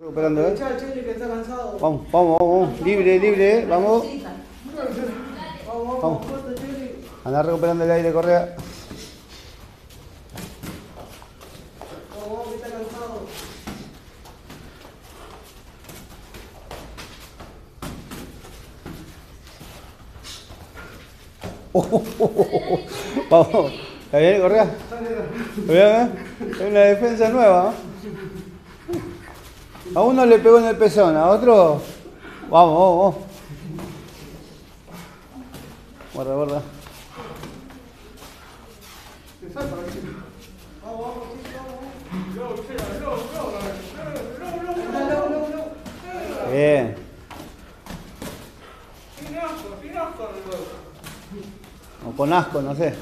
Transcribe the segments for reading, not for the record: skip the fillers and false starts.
Recuperando, Vamos, vamos, vamos. Libre, libre, vamos. Vamos. Anda recuperando el aire, Correa. Vamos, que está cansado. Vamos. ¿Está bien, Correa? Está bien, es una defensa nueva. A uno le pegó en el pezón, a otro. Vamos, vamos, vamos. Guarda, guarda. Bien. O con asco, no sé.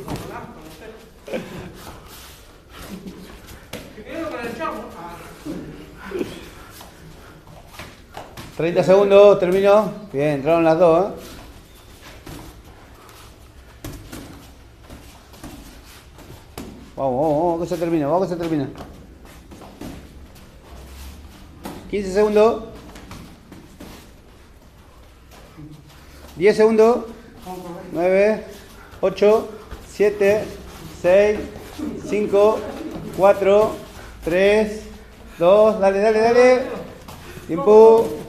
30 segundos, terminó. Bien, entraron las dos, Vamos, vamos, vamos, que se termina, vamos que se termina. 15 segundos. 10 segundos. 9, 8, 7, 6, 5, 4, 3, 2, dale, dale, dale. Tiempo.